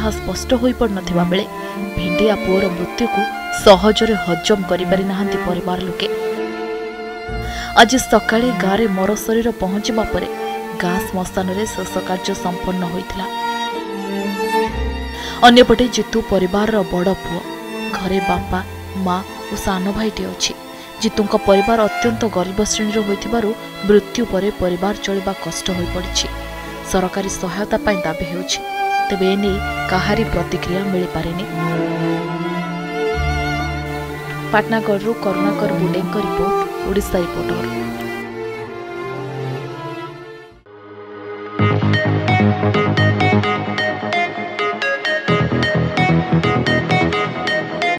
जहाँ स्पष्ट हो पड़ नथिबा बेले भेंडिया पुओर मृत्यु को सहजरे हजम करि पारि नाहांती परिवार लोके। आज सकाळे गाँव मर शरीर पहुंचवा परे गाँ श्मशान रे शेष कार्य संपन्न होइथिला। अन्यपटे जितू परिवार बड़ पुओ घरे बापा माँ और सान भाईटे अछि। जितुंका परिवार अत्यंत गरीब श्रेणी होइथिबारु मृत्यु परे परिवार चलिबा कष्ट होई पड़िछि। सरकारी सहायता पाई दाबी हेउछि, तेबे एने काहारी प्रतिक्रिया मिली पारेनि। पाटनागढ़ करुणाकर बुडेंक रिपोर्ट, ओडिशा रिपोर्टर।